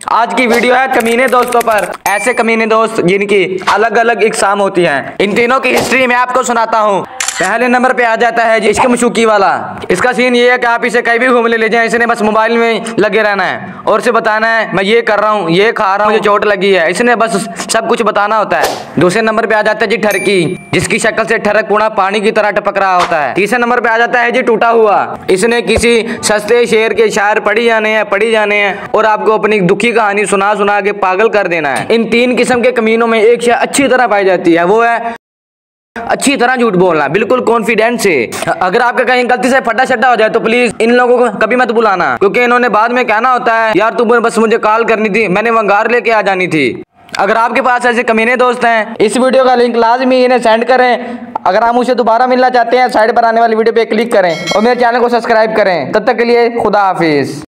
आज की वीडियो है कमीने दोस्तों पर। ऐसे कमीने दोस्त जिनकी अलग अलग इकसाम होती हैं। इन तीनों की हिस्ट्री मैं आपको सुनाता हूँ। पहले नंबर पे आ जाता है जी इश्क मशूकी वाला। इसका सीन ये है कि आप इसे कहीं भी घूमने ले जाएं, इसने बस मोबाइल में लगे रहना है और इसे बताना है मैं ये कर रहा हूँ, ये खा रहा हूँ, मुझे चोट लगी है। इसने बस सब कुछ बताना होता है। दूसरे नंबर पे आ जाता है जी ठरकी, जिसकी शक्ल से ठरक पूरा पानी की तरह टपक रहा होता है। तीसरे नंबर पे आ जाता है जी टूटा हुआ। इसने किसी सस्ते शेर के शायर पढ़ी जाने हैं और आपको अपनी दुखी कहानी सुना सुना के पागल कर देना है। इन तीन किस्म के कमीनों में एक शय अच्छी तरह पाई जाती है, वो है अच्छी तरह झूठ बोलना, बिल्कुल कॉन्फिडेंस से। अगर आपका कहीं गलती से फटा शटा हो जाए तो प्लीज इन लोगों को कभी मत बुलाना, क्योंकि इन्होंने बाद में कहना होता है यार तू बस मुझे कॉल करनी थी, मैंने वंगार लेके आ जानी थी। अगर आपके पास ऐसे कमीने दोस्त हैं, इस वीडियो का लिंक लाजमी इन्हें सेंड करें। अगर आप मुझसे दोबारा मिलना चाहते हैं, साइड पर आने वाली वीडियो पे क्लिक करें और मेरे चैनल को सब्सक्राइब करें। तब तक के लिए खुदा हाफिज।